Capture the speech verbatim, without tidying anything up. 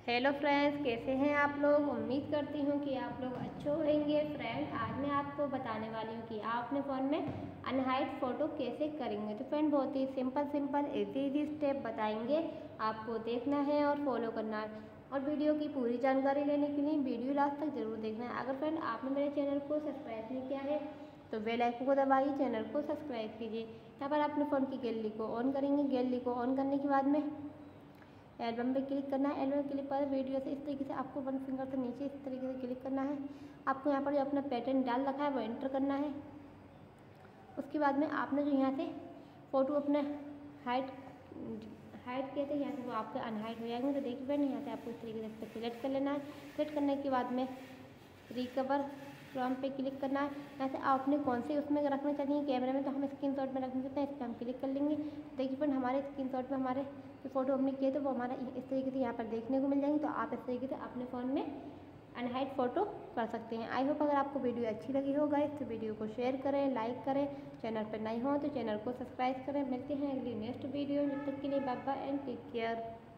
Hello friends, कैसे हैं आप लोग। उम्मीद करती हूँ कि आप लोग अच्छे होंगे। फ्रेंड, आज मैं आपको बताने वाली हूँ कि आप अपने फ़ोन में अनहाइड फ़ोटो कैसे करेंगे। तो फ्रेंड, बहुत ही simple simple easy easy step बताएंगे, आपको देखना है और फॉलो करना है। और वीडियो की पूरी जानकारी लेने के लिए वीडियो लास्ट तक जरूर देखना है। अगर फ्रेंड आपने मेरे चैनल को सब्सक्राइब नहीं किया है तो बेल आइकन को दबाइए, चैनल को सब्सक्राइब कीजिए। यहाँ पर अपने फ़ोन की गैलरी को ऑन करेंगे। गैलरी को ऑन करने के बाद में एल्बम पे क्लिक करना है। एल्बम क्लिक पर वीडियो से इस तरीके से आपको वन फिंगर से नीचे इस तरीके से क्लिक करना है। आपको यहाँ पर जो अपना पैटर्न डाल रखा है वो एंटर करना है। उसके बाद में आपने जो यहाँ से फ़ोटो अपने हाइट हाइट किए थे, यहाँ से वो आपके अनहाइट हो जाएंगे। तो देखिए फ्रेंड, यहाँ से आपको इस तरीके से सिलेक्ट कर लेना है। सिलेक्ट करने के बाद में रिकवर फ्रॉम पे क्लिक करना है। यहाँ से आपने कौन से उसमें रखना चाहिए, कैमरे में तो हम स्क्रीनशॉट में रखना चाहते हैं, इस पर हम क्लिक कर लेंगे। देखिए फ्रेंड, हमारे स्क्रीनशॉट में हमारे जो फोटो हमने किए थे वो हमारा इस तरीके से यहाँ पर देखने को मिल जाएंगे। तो आप इस तरीके से अपने फ़ोन में अनहाइड फ़ोटो कर सकते हैं। आई होप अगर आपको वीडियो अच्छी लगी हो गाइस तो वीडियो को शेयर करें, लाइक करें। चैनल पर नए हो तो चैनल को सब्सक्राइब करें। मिलते हैं अगली नेक्स्ट वीडियो। जब तक के लिए bye bye and take care.